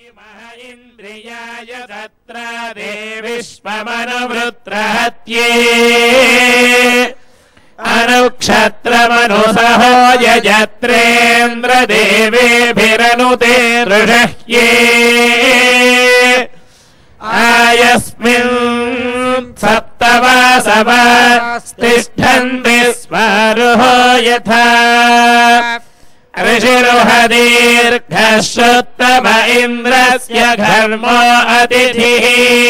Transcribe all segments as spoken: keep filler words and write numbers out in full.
इन्द्रियाय तत्र देविष्वमनुवृत्रहत्ये अनुक्षत्रमनुसहो यजत्रेन्द्रदेवेभिरनुते ऋषह्ये आयस्मिन् सप्तवासवास्तिष्ठन्ति स्मरुहो यथा ऋषिरुहदीर्घश्रुत्तम इन्द्रस्य घर्मो अतिथिः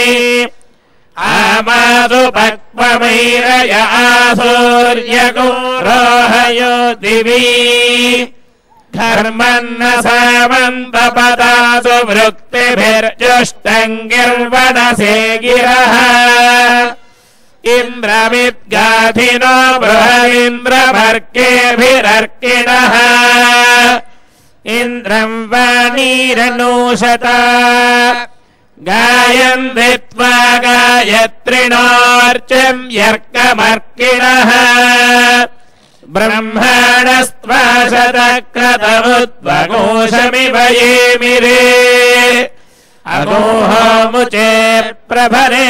आमादुपक्वमैरय आसूर्यगोरोहयो दिवि घर्मन्न सामन्तपदासु वृक्तिभिर्जुष्टङ्गिर्वनसे गिरः इन्द्रमिद्गाधिनो बृहदिन्द्रभर्गेभिरर्किणः इन्द्रं वाणीरनूषता गायन्ति त्वा गायत्रिणोऽर्चं यर्कमर्किणः ब्रह्माणस्त्वा शतक्रतमुद्वघोषमिव ये मिरे अगोहोमुचे प्रभरे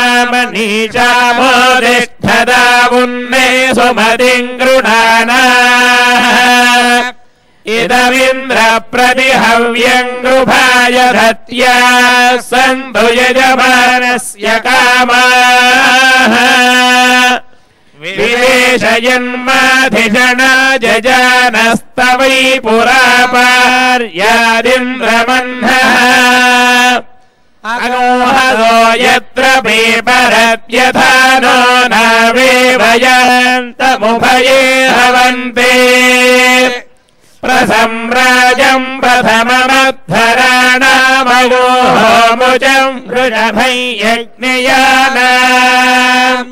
मामनीचामोदिष्ठदावुन्ने सुमतिं गृणाना इदमिन्द्र प्रतिहव्यं गृभाय धत्या सन्तु यजमानस्य कामाः विवेशयन्माधिषणा जजानस्तवै पुरापार्यादिन्द्रमह्नः अगोहदो यत्र पीपरत्यथा नो नावेवयन्तमुभये हवन्ते प्रसम्राजम् प्रथममद्धराणामगोहोमुजम् वृषभै यज्ञयानाम्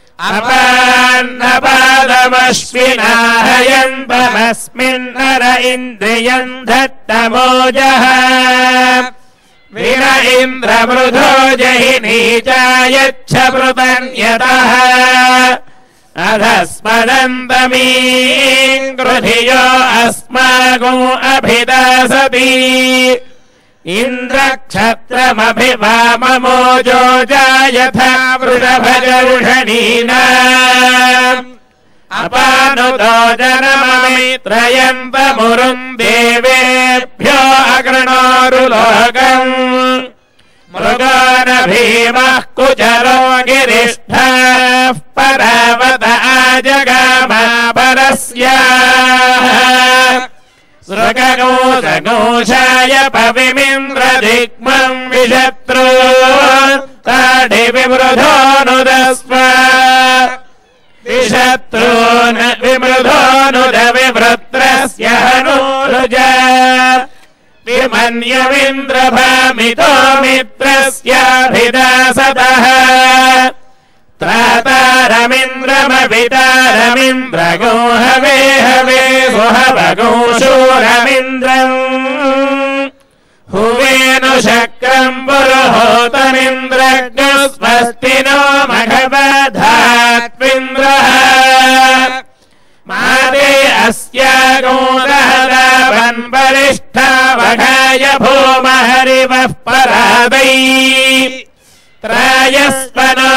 अपान्नपादमश्विनाहयन्तमस्मिन्नर इन्द्रियम् दत्तमोजः विन इन्द्रमृधो जहि नीचायच्छ पृतन्यतः अधस्मदन्तमीङ्गृधियो अस्माको अभिदासति इन्द्रक्षत्रमभिवाममोजो जायथा वृषभजरुषणीनाम् अपानुतो जनममित्रयन्तमुरुन् देवेभ्यो अगृणोरुलोकम् मृगोरभीमः कुचरो गिरिष्ठाः परावत आजगामापरस्याः सृगगोषगोषाय पविमिन्द्रदिग्मम् विशत्रो ताडि विमृधोऽनुदस्व विशत्रून् विमृधोऽनुदविवृत्रस्य हनूरुज विमन्यमिन्द्रभामितो मित्रस्याभिदासतः त्रातारमिन्द्रमभितारमिन्द्रगो हवे हवे सुहवगो शूरमिन्द्रम् हुवेनु शक्रम् पुरुहोतमिन्द्रग्नो स्वस्तिनो मघवधात्विन्द्रः मादे अस्यागोदहदावन् वरिष्ठा वघाय भूमहरिवः परादै त्रायस्वनो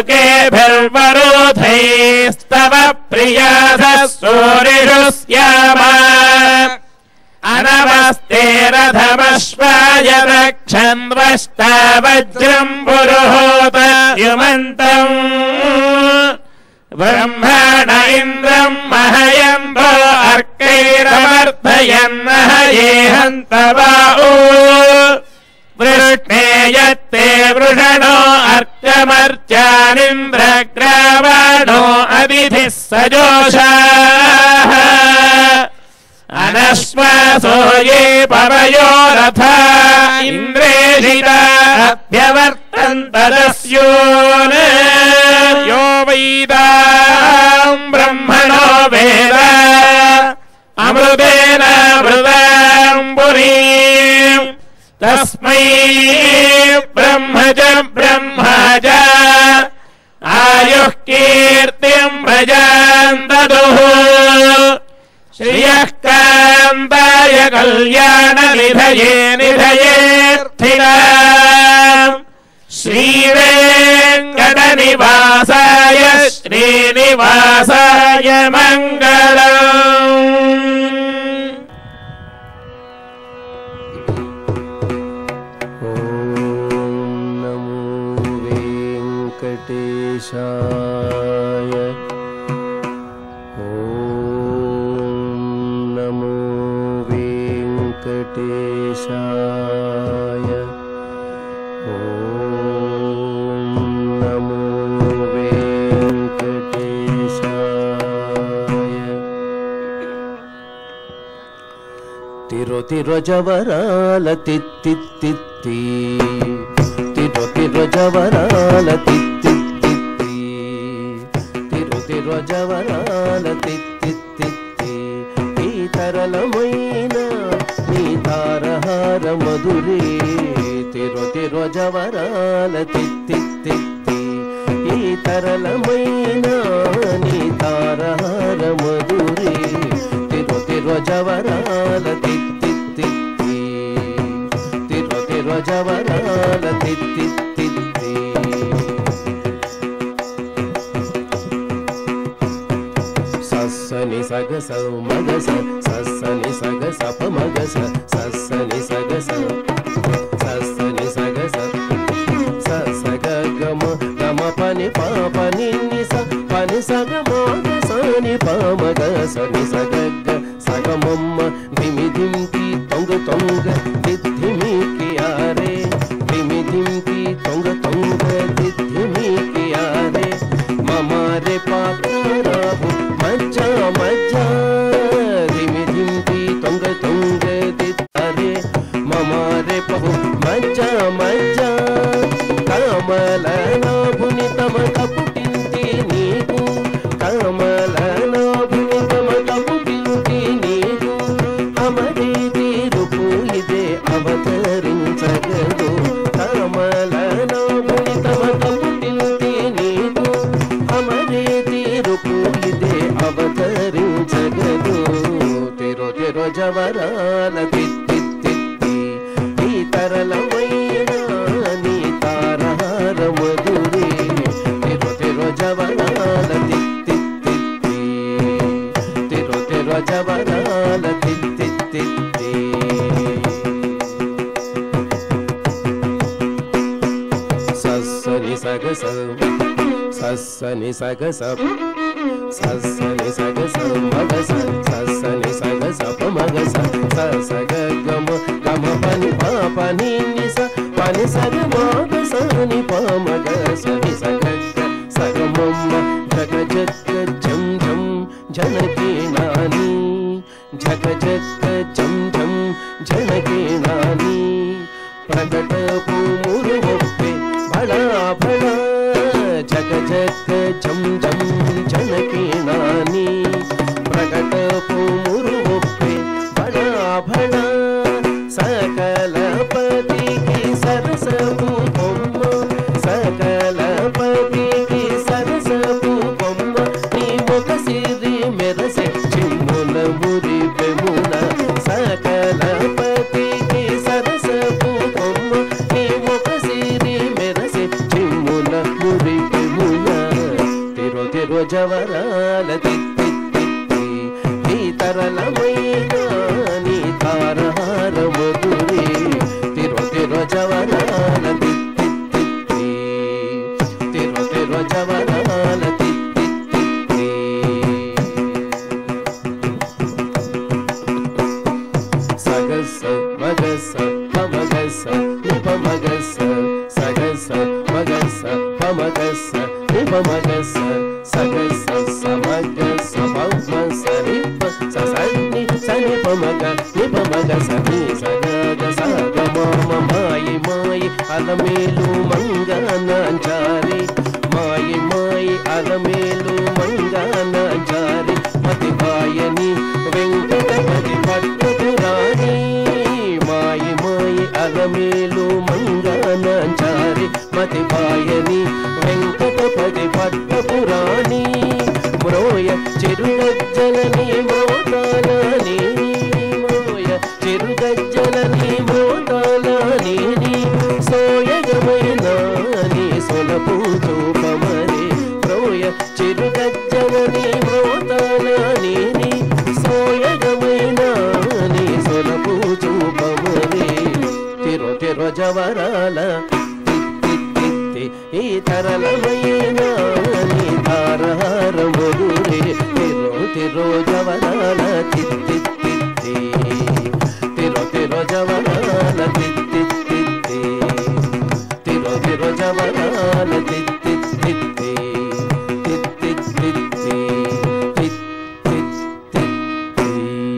वृकेभिर्वरोधैस्तव प्रियाधः सूरिषु स्यामा अनवस्ते रथमश्वाय रक्षन्वष्टा वज्रम् पुरुहोत युमन्तम् ब्रह्मण इन्द्रम् महयन्तो अर्कैरमर्थयन्नः ये हन्तवाऊ वृष्णे यत्ते वृषणो अर्कमर्चानिन्द्रग्रावाणो अदिधिः सजोषाः अनश्वासो ये पवयो रथा इन्द्रेषिता अभ्यवर्तन्तदस्योन् यो वैदाम् ब्रह्मणो वेद अमृतेन मृदाम् पुरीम् तस्मै ब्रह्मज ब्रह्मज आयुः कीर्तिम् भजान् ददुः श्रियः कान्ताय कल्याण निधये निधये सिद्धिदाम् श्रीवेङ्कटनिवासाय श्रीनिवासाय मङ्गलम्। वेंकटेशाय ओम नमो वेंकटेशाय ओम नमो वेंकटेशाय। तिरो तिरो जवराल तित्तित्तित्ति तिरो तिरो जवराल तित्तित्तित्ति तिरो तिरो जवराल तित्तित्तित्ति ఈ తరళమైన నీ తారహార మధురే తిరో తిరో జవరాల తిత్తిత్తిత్తి ఈ తరళమైన నీ తారహార మధురే తిరో తిరో జవరాల తిత్తిత్తిత్తి తిరో తిరో జవరాల తిత్తిత్తిత్తి। సస్సని సగ స మగ స సస్సని సగ స ప మగ స సస్సని సగ స సస్సని సగ స స సగ గమ గమ పని ప పని ని స పని సగ మగ స ని ప మగ స ని సగ గ సగ మమ్మ ధిమి ధింకి తొంగ తొంగ దిద్ధిమి కియారే ధిమి ధింకి తొంగ తొంగ దిద్ధిమి కియారే మమారే పాత్రాబు మజ్జా మజ్జా ధిమి ధింకి తొంగ తొంగ దిద్దారే మమారే పహు మజ్జా మజ్జా కమల నాభుని తమ కపుటింటి నీకు కమల నాభుని తమ కపుటింటి నీకు అమరే తీరుపు ఇదే అవతరించగదు కమల నాభుని తమ కపుటింటి నీకు అమరే తీరుపు ఇదే అవతరించగదు తిరో తిరో జవరాల తిత్తిత్తిత్తి ఈ తరళమైన నీ తారహార మధురే తిరో తిరో జవరాల తిత్తిత్తిత్తి తిరో తిరో జవరాల తిత్తిత్తిత్తి। సస్సని సగ స సస్సని సగ స సస్సని సగ స మగ స సస్సని సగ స ప మగ స స సగ గమ గమ పని ప పని ని స పని సగ మగ స ని ప మగ స ని సగ గ సగ మమ్మ జగ జగ జం జం జనకి నాని జగ జగ జం జం జనకి నాని ప్రకట పూమురు ఒప్పే బడా బడా జగ జగ జం జం జనకి నాని ప్రకట పూమురు ఒప్పే బడా బడా సకల పతికి సరసపు బొమ్మ సకల పతికి సరసపు బొమ్మ నీ ముఖ సిరి మెరసె చిమ్ముల మురి పెమున సకల పతికి సరసపు బొమ్మ నీ ముఖ సిరి మెరసె చిమ్ముల మురి పెమున తిరో తిరో జవరాల తిత్తిత్తిత్తి ఈ తరళమైన నీ తారహార మధురే తిరో తిరో జవరాల తిత్తిత్తిత్తి తిరో తిరో జవరాల తిత్తిత్తిత్తి। సగ స మగ స ప మగ స ని ప మగ స సగ స మగ స ప మగ స ని ప మగ స సగ స స మగ స ప మ స ని ప స స ని స ని ప మగ ని ప మగ స ని స గ గ స గ మ మ మాయి మాయి అలమేలు మంగనాంచారి మాయి మాయి అలమేలు మంగనాంచారి మతి బాయని వెంకటపతి పట్టురాణి మాయి మాయి అలమేలు మంగనాంచారి మతి బాయని వెంకటపతి పట్టురాణి మ్రోయ చెరుగజ్జలని మ్రోతాలని మ్రోయ చెరుగజ్జలని మ్రోతాలని తిరొజవరాల ఈ తరళమైన నీ తారహారముదురే తిరో తిరోజవరాల తిత్తి తిత్తి తిరో తిరోజవరాల తిత్తి తిత్తి తిరో తిరోజవరాల తిత్తి తిత్తి తిత్తి తిత్తి తిత్తి తిత్తి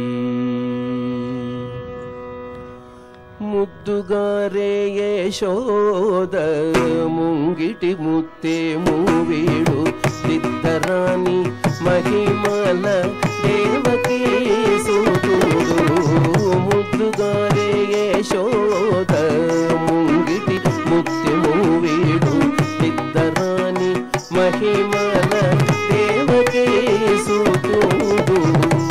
ముద్దుగారే యశోద ముంగిటి ముత్తే మూవీడు దిద్దరాని మహిమల దేవకీ సూతుడు ముద్దుగారే యశోద ముంగిటి ముత్తే మూవీడు దిద్దరాని మహిమల దేవకీ సూతుడు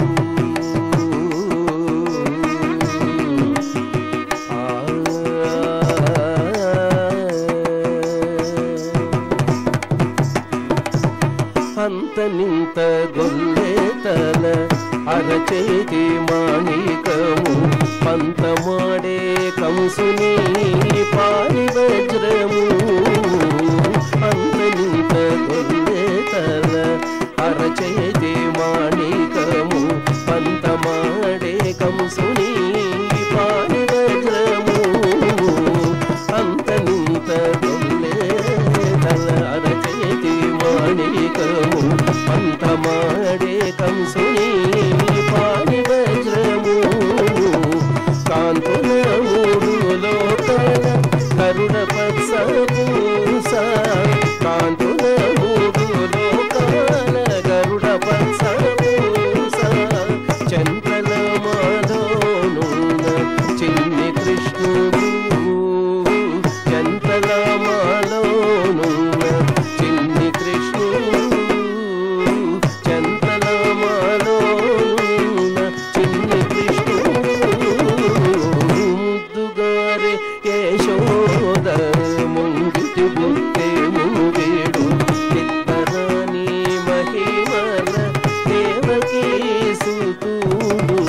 అంత నింత గొల్లే తల అరచేతి మాణికము పంతమాడే కంసుని పారి వజ్రము అంత నింత గొల్లే తల అరచేతి మాణికము పంతమాడే కంసుని పారి వజ్రము అంత నింత గొల్లే తల అరచేతి మాణికము పంతమాడే కంసుని పారి వజ్రము కాంతుల మూడు లోకల కరుణ పత్స పూస కాంతుల మూడు లోకల గరుడ పత్స పూస చంద్రల మాలోనున్న చిన్ని కృష్ణుడు చంద్రల మాలోనున్న చిన్ని కృష్ణుడు చంద్రల మాలోనున్న చిన్ని కృష్ణుడు ముద్దుగారే యశోద ముంగిటి బుద్ధే మూవేడు చిత్తరాని మహిమల దేవకీ సుతుడు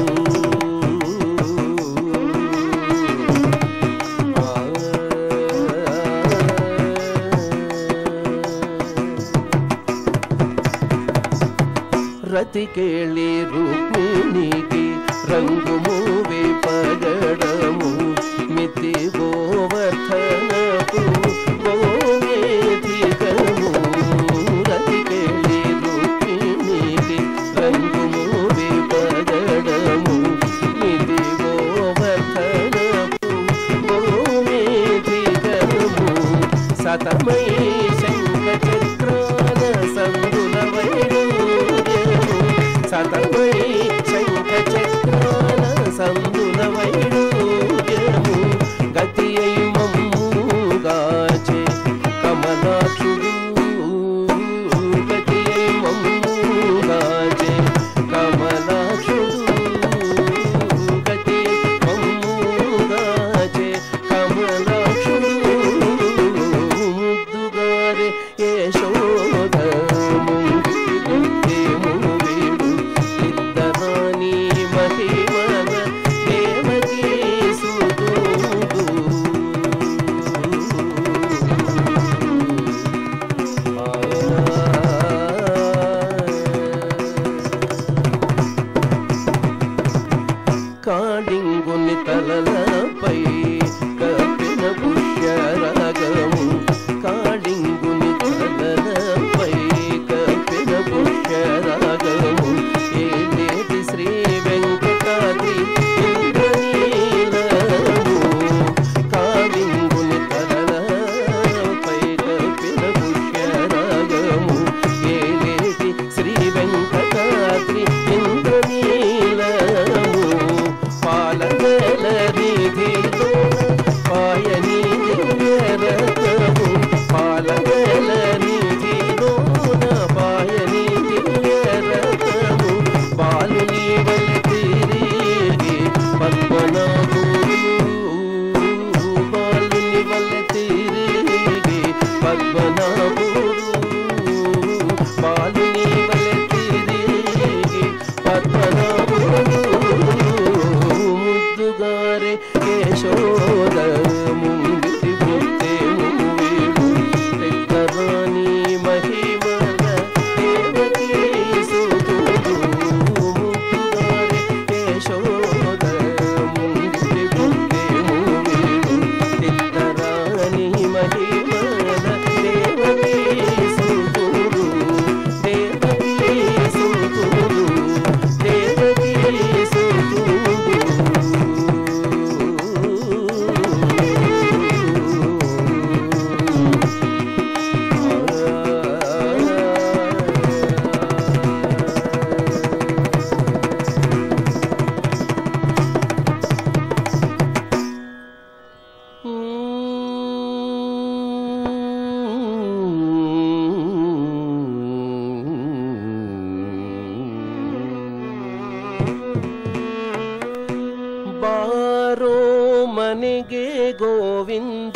రతికేళి రుక్మిణికి రంగు మూవి పగడము మితి గోవర్ధనపు గోవేధికము రతికేళి రుక్మిణికి రంగు మూవి పగడము మితి గోవర్ధనపు గోవేధికము సతమై శంఖ చక్రాల సందుల వైడూర్యము సతమై శంఖ చక్రాల సందుల వైడూర్యము గతి అయి మమ్ముగాచే కమలాక్షుడు గతి అయి మమ్ముగాచే కమలాక్షుడు గతి మమ్ముగాచే కమలాక్షుడు ముద్దుగా ಗೋವಿಂದ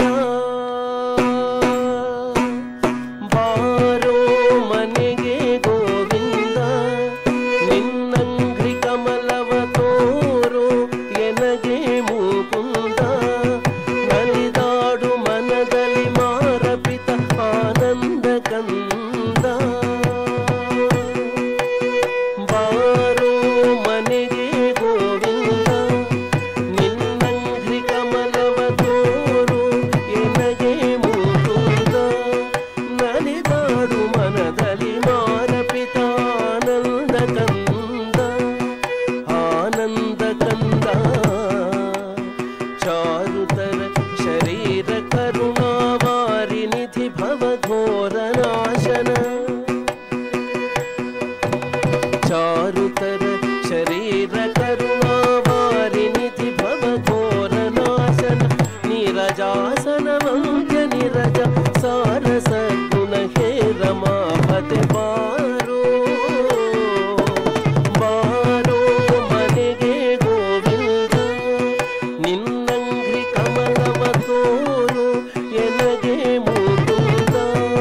ಬಾರೋ ಮನೆಗೆ ಗೋವಿಂದ ನಿನ್ನಂಗ್ರಿ ಕಮಲವ ತೋರು ಎನಗೆ ಮುಕುಂದ ನಲಿದಾಡು ಮನದಲ್ಲಿ ಮಾರಪಿತ ಆನಂದ ಕಂದ ಬಾರೋ ಮನೆಗೆ ಗೋವಿಂದ ನಿನ್ನಂಗ್ರಿ ಕಮಲವ ತೋರು ಎನಗೆ ಮುಕುಂದ ನಲಿದಾಡು ಮನದಲ್ಲಿ ಮಾರಪಿತ ಆನಂದ ಕಂದ ಆನಂದ ಕಂದ ಚಾರುತರ ಶರೀರ ಕರುಣಾವಾರಿ ನಿಧಿ ಭವಘೋರ ನಾಶನ ಚಾರುತರ ಶರೀರ ಕರುಣಾವಾರಿ ನಿಧಿ ಭವಘೋರ ನಾಶನ ನೀರಜಾಸನ ವಂದ್ಯ ನಿರಜ ಸಾರಸ ಗುಣ ಹೇ ರಮಾಪತೆ ಬಾರೋ ಬಾರೋ ಮನೆಗೆ ಗೋವಿಂದ ನಿನ್ನಂಗ್ರಿ ಕಮಲವ ತೋರು ಎನಗೆ ಮುಕುಂದ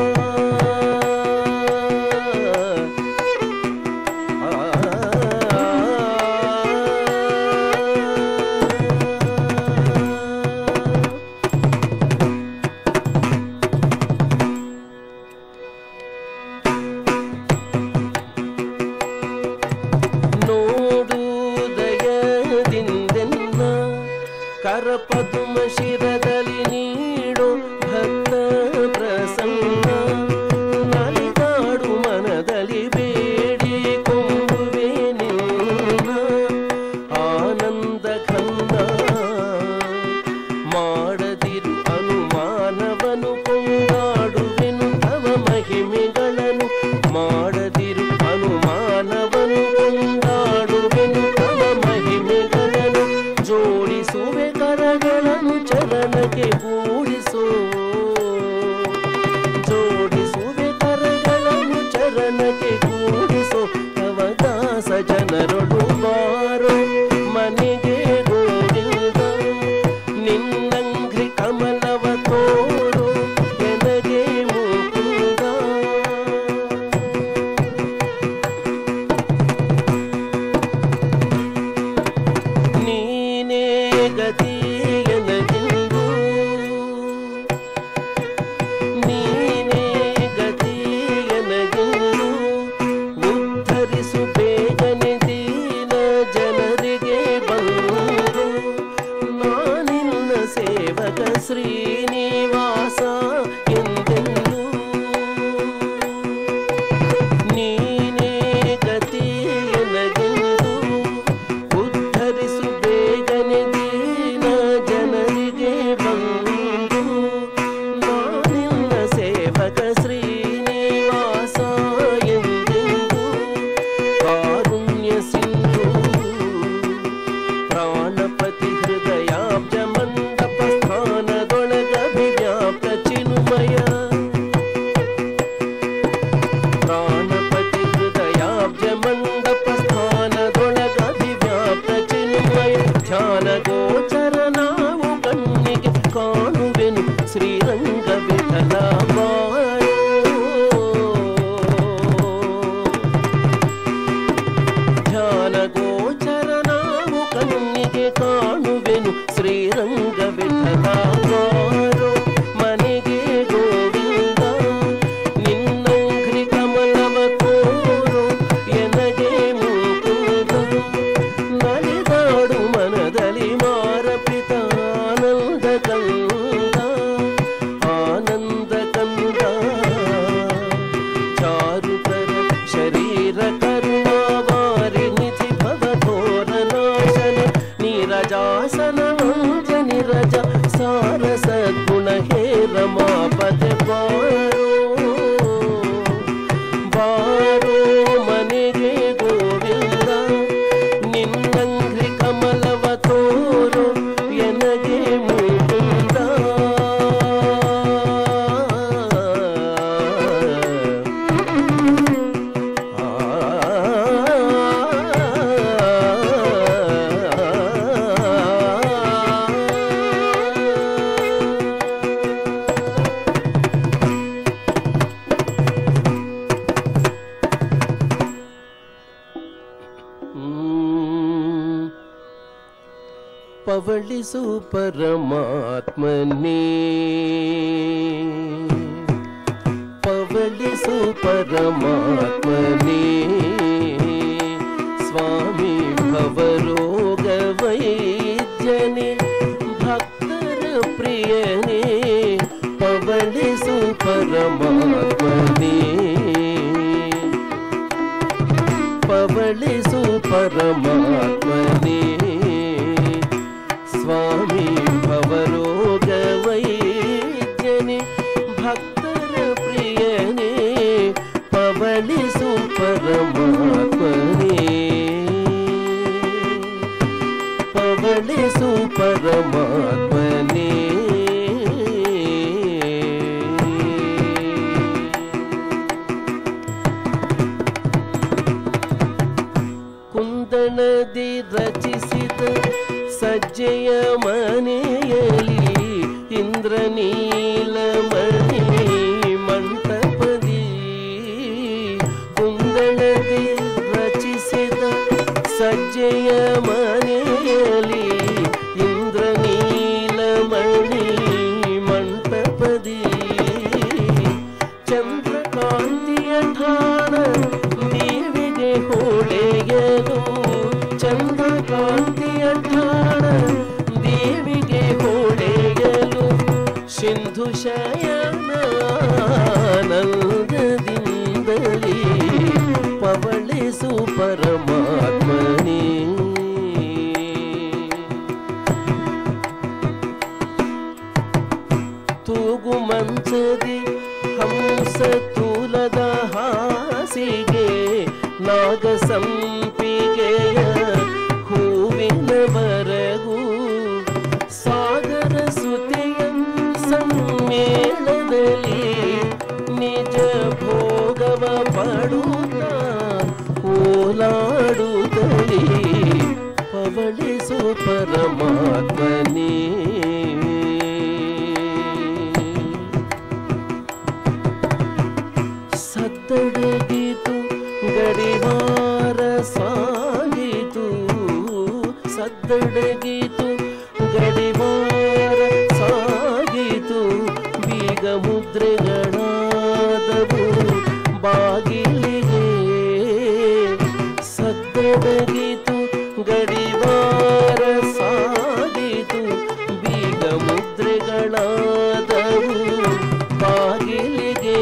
ನೋಡುದಯದಿಂದೆನ್ನ ಕರಪದುಮ ಶಿರದಲ್ಲಿ ನೀಡು ಭಕ್ತ ಪ್ರಸನ್ನ ನಲಿದಾಡು ಮನದಲ್ಲಿ ಬೇಡಿ ಕೊಂಬುವೆ ನಿನ್ನ ಆನಂದ ಖಂದ ಮಾಡದಿರು ಅನುಮಾನವನು ಕೊಂಡಾಡುವೆನು ತವ ಮಹಿಮೆಗಳನ್ನು ಮಾಡದಿರು ಅನುಮಾನವನು ಕೊಂಡಾಡುವೆನು ತವ ಮಹಿಮೆಗಳನ್ನು ಜೋಡಿಸುವೆ ಕರಗಳನ್ನು ಚರಣಕ್ಕೆ ಕೂಡಿಸೋ ಜೋಡಿಸುವೆ ಕರಗಳನ್ನು ಚರಣಕ್ಕೆ ಕೂಡಿಸೋ ತವ ದಾಸ ಜನರೊಡು ಬಾರೋ ಮನೆಗೆ ಗೋವಿಂದ ನಿನ್ನಂಗ್ರಿ ಕಮಲವ ತೋರು ಎನಗೆ ಮುಕುಂದ ನೀನೇ ಗತಿಯನಗಿಂದು ನೀನೇ ಗತಿಯನಗಿಂದು ಉದ್ಧರಿಸು ಬೇಗನೆ ದೀನ ಜನರಿಗೆ ಬಂದು ನಾನಿನ್ನ ಸೇವಕ ಶ್ರೀನಿವಾಸ ಎಂದೆಂದು ನೀನೇ ಗತಿಯನಗಿಂದು ಉದ್ಧರಿಸು ಬೇಗನೆ ದೀನ ಜನರಿಗೆ ಬಂದು ನಾನಿನ್ನ ಸೇವಕ ಶ್ರೀನಿವಾಸ ಎಂದೆಂದು ಕಾರುಣ್ಯ ಸಿಂಧು ಪ್ರಾಣಪತಿ ಹೃದಯಾಬ್ಜ ಮಂಡಪ ಸ್ಥಾನದೊಳಗಭಿವ್ಯಾಪ್ತ ಚಿನ್ಮಯ ಪ್ರಾಣಪತಿ ಹೃದಯಾಬ್ಜ ಮಂಡಪ ಸ್ಥಾನದೊಳಗಭಿವ್ಯಾಪ್ತ ಚಿನ್ಮಯ ಧ್ಯಾನ ಗೋಚರ ನಾವು ಕಣ್ಣಿಗೆ ಕಾಣುವೆನು ಶ್ರೀರಂಗ ವಿಠಲ ಬಾರೋ ಧ್ಯಾನ ಗೋಚರ ನಾವು ಕಣ್ಣಿಗೆ ಕಾಣುವೆನು ಶ್ರೀರಂಗ ವಿಠಲ ಬಾರೋ ಮನೆಗೆ ಗೋವಿಂದ ನಿನ್ನಂಗ್ರಿ ಕಮಲವ ತೋರು ಎನಗೆ ಮುಕುಂದ ನಲಿದಾಡು ಮನದಲ್ಲಿ ಮಾರಪಿತ ಆನಂದ ಕಂದ ಪವಳಿಸು ಪರಮಾತ್ಮನೇ ಪವಳಿಸು ಪರಮಾತ್ಮನೇ ಸ್ವಾಮಿ ಭವರೋಗ ವೈದ್ಯನೇ ಭಕ್ತರ ಪ್ರಿಯನೇ ಪವಳಿಸು ಪರಮಾತ್ಮನೇ ಪವಳಿಸು ಪರಮಾತ್ಮನೇ ಸ್ವಾಮಿ ಭವರೋಗ ವೈದ್ಯನೇ ಭಕ್ತರ ಪ್ರಿಯನೇ ಪವಳಿಸು ಪರಮಾತ್ಮನೇ ಪವಳಿಸು ಪರಮಾತ್ಮನೇ ಕುಂದಣದಿ ರಚಿಸಿದ ಸಜ್ಜೆಯ ಮನೆಯಲ್ಲಿ ಇಂದ್ರನೀಲಮಣಿ ಮಂಟಪದಿ ಕುಂದಣದಿ ರಚಿಸಿದ ಸಜ್ಜೆಯ ಮನೆಯಲ್ಲಿ ಇಂದ್ರನೀಲಮಣಿ ಮಂಟಪದಿ ಚಂದ್ರಕಾಂತಿಯ ಠಾಣ ದೇವಿಗೆ ಹೊಳೆಯಲು ಚಂದ್ರಕಾಂತಿಯ ಠಾಣ ದೇವಿಗೆ ಹೊಳೆಯಲು ಸಿಂಧು ಶಯನಾನಂದದಿಂದಲೇ ಪವಳಿಸು ಪರಮಾತ್ಮನೇ ತೂಗು ಮಂಚದಿ ಹಂಸ ತೂಲದ ಹಾಸಿಗೆ ನಾಗ ಸಂಪಿಗೆಯ ಹೂವಿನ ಬರಗು ಸಾಗರ ಸುತೆಯ ಸಮ್ಮೇಳದಲ್ಲಿ ನಿಜ ಭೋಗವ ಪಡುತ್ತ ಓಲಾಡುತ್ತಲೇ ಪವಳಿಸು ಪರಮಾತ್ಮನೇ ಸತ್ತಡಗಿತು ಗಡಿವಾರ ಸಾಗಿತು ಸದ್ದಡಗಿತು ಗಡಿವಾರ ಸಾಗಿತು ಬೀಗ ಮುದ್ರೆಗಳಾದವು ಬಾಗಿಲಿಗೆ ಸದ್ದಡಗಿತು ಗಡಿವಾರ ಸಾಗಿತು ಬೀಗ ಮುದ್ರೆಗಳಾದವು ಬಾಗಿಲಿಗೆ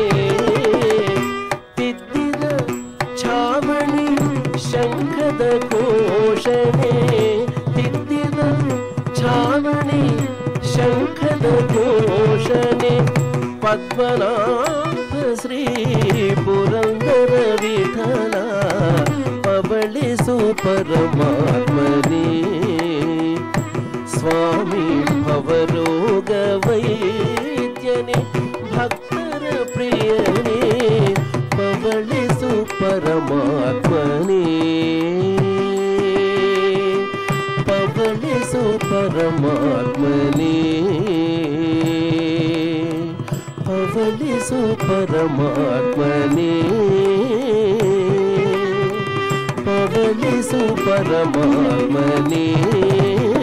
ತಿದ್ದಿದ ಛಾವಣಿ ಶಂಖದ ಘೋಷಣೆ ತಿದ್ದಿದ ಛಾವಣಿ ಶಂಖದ ಘೋಷಣೆ ಪದ್ಮನಾಭ ಶ್ರೀ ಪುರಂದರ ವಿಠಲ ಪವಳಿಸು ಪರಮಾತ್ಮನೇ ಸ್ವಾಮಿ ಭವರೋಗ ವೈದ್ಯನೇ ಭಕ್ತರ ಪ್ರಿಯನೇ ಪವಳಿಸು ಪರಮಾತ್ಮನೇ ಪವಳಿಸು ಪರಮಾತ್ಮನೇ ಪವಳಿಸು ಪರಮಾತ್ಮನೇ ಪವಳಿಸು ಪರಮಾತ್ಮನೇ